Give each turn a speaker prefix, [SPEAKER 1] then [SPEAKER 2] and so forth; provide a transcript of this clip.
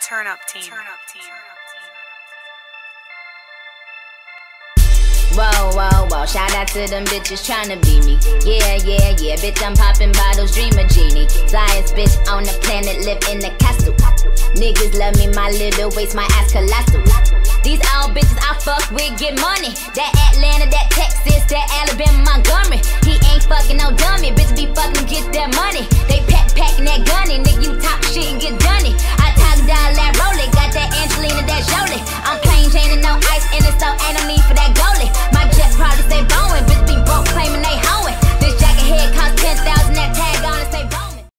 [SPEAKER 1] Turn up team.
[SPEAKER 2] Whoa, whoa, whoa, shout out to them bitches tryna be me. Yeah, yeah, yeah, bitch, I'm popping bottles, dream a genie. Flyest bitch on the planet, live in the castle. Niggas love me, my little waist, my ass colossal. These all bitches I fuck with get money. That Atlanta, that Texas, that Alabama, Montgomery. He ain't fucking no dummy, bitch be fucking get that money. They packing that gunny, nigga you talk shit and get done it. I talk down that Rolex.